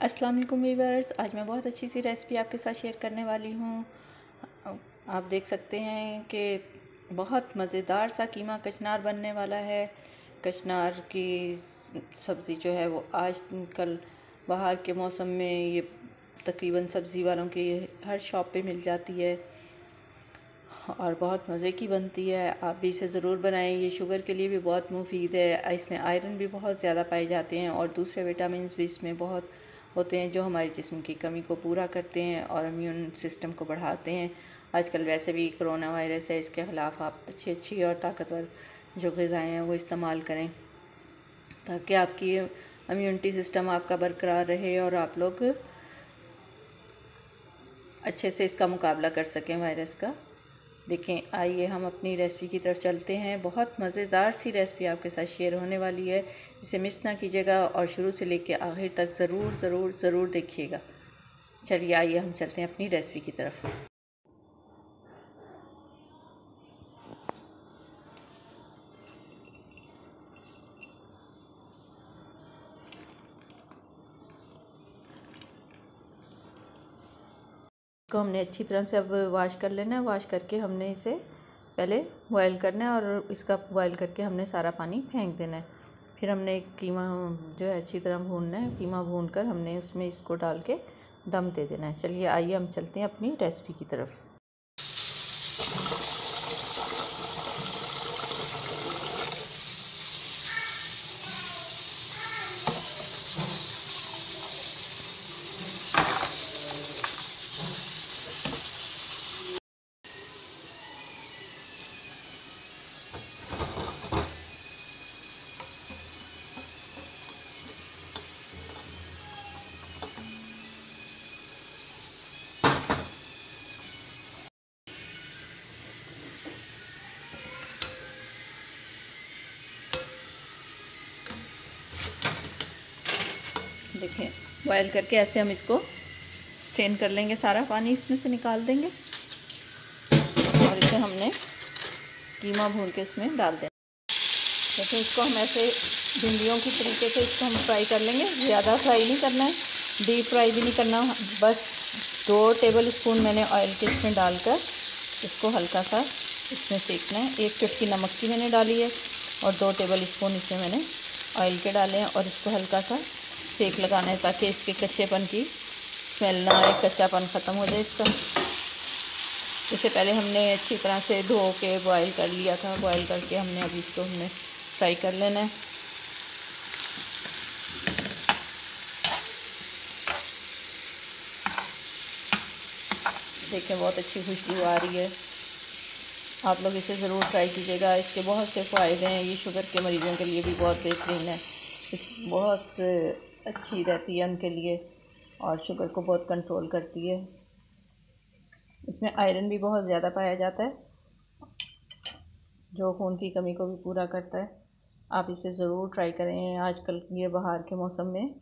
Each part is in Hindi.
अस्सलाम वालेकुम वीवर्स, आज मैं बहुत अच्छी सी रेसिपी आपके साथ शेयर करने वाली हूँ। आप देख सकते हैं कि बहुत मज़ेदार सा कीमा कचनार बनने वाला है। कचनार की सब्ज़ी जो है वो आज कल बाहर के मौसम में ये तकरीबन सब्ज़ी वालों के हर शॉप पे मिल जाती है और बहुत मज़े की बनती है। आप भी इसे ज़रूर बनाएं। ये शुगर के लिए भी बहुत मुफीद है। इसमें आयरन भी बहुत ज़्यादा पाए जाते हैं और दूसरे विटामिन्स भी इसमें बहुत होते हैं जो हमारे जिस्म की कमी को पूरा करते हैं और इम्यून सिस्टम को बढ़ाते हैं। आजकल वैसे भी कोरोना वायरस है, इसके ख़िलाफ़ आप अच्छी और ताकतवर जो ग़िज़ाएँ हैं वो इस्तेमाल करें ताकि आपकी इम्यूनिटी सिस्टम आपका बरकरार रहे और आप लोग अच्छे से इसका मुकाबला कर सकें वायरस का। देखें, आइए हम अपनी रेसिपी की तरफ चलते हैं। बहुत मज़ेदार सी रेसिपी आपके साथ शेयर होने वाली है। इसे मिस ना कीजिएगा और शुरू से लेकर आखिर तक ज़रूर देखिएगा। चलिए आइए हम चलते हैं अपनी रेसिपी की तरफ। इसको हमने अच्छी तरह से अब वॉश कर लेना है। वॉश करके हमने इसे पहले बॉयल करना है और इसका बॉयल करके हमने सारा पानी फेंक देना है। फिर हमने कीमा जो है अच्छी तरह भूनना है। कीमा भून कर हमने उसमें इसको डाल के दम दे देना है। चलिए आइए हम चलते हैं अपनी रेसिपी की तरफ। देखें, बॉयल करके ऐसे हम इसको स्ट्रेन कर लेंगे, सारा पानी इसमें से निकाल देंगे और इसे हमने कीमा भून के इसमें डाल देंगे। देखिए, इसको हम ऐसे भिंडियों की तरीके से इसको हम फ्राई कर लेंगे। ज़्यादा फ्राई नहीं करना है, डीप फ्राई भी नहीं करना। बस 2 टेबल स्पून मैंने ऑयल के इसमें डालकर इसको हल्का सा इसमें सेकना है। 1 चुटकी नमक की मैंने डाली है और 2 टेबल स्पून इसमें मैंने ऑयल के डाले हैं और इसको हल्का सा सेक लगाना है ताकि इसके कच्चेपन की स्मेल ना आए, कच्चापन ख़त्म हो जाए इसका। इसे पहले हमने अच्छी तरह से धो के बॉयल कर लिया था। बॉयल करके हमने अभी इसको हमने फ्राई कर लेना है। देखें, बहुत अच्छी खुशबू आ रही है। आप लोग इसे ज़रूर ट्राई कीजिएगा। इसके बहुत से फ़ायदे हैं। ये शुगर के मरीज़ों के लिए भी बहुत बेहतरीन है। बहुत अच्छी रहती है उनके लिए और शुगर को बहुत कंट्रोल करती है। इसमें आयरन भी बहुत ज़्यादा पाया जाता है जो खून की कमी को भी पूरा करता है। आप इसे ज़रूर ट्राई करें। आजकल ये बाहर के मौसम में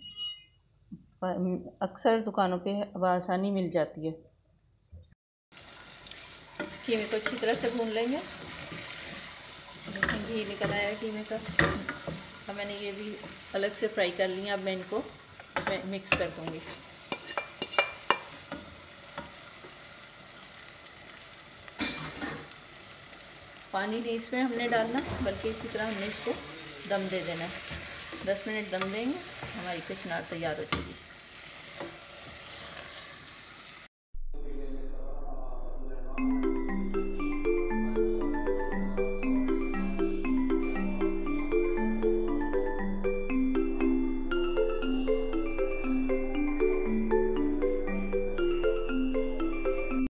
अक्सर दुकानों पे आसानी मिल जाती है। कीमे को अच्छी तरह से भून लेंगे। घी निकल आया कीमे का। अब मैंने ये भी अलग से फ्राई कर लिया। अब मैं इनको इसमें मिक्स कर दूँगी। पानी नहीं इसमें हमने डालना, बल्कि इसी तरह हमने इसको दम दे देना है। 10 मिनट दम देंगे, हमारी कचनार तैयार हो जाएगी।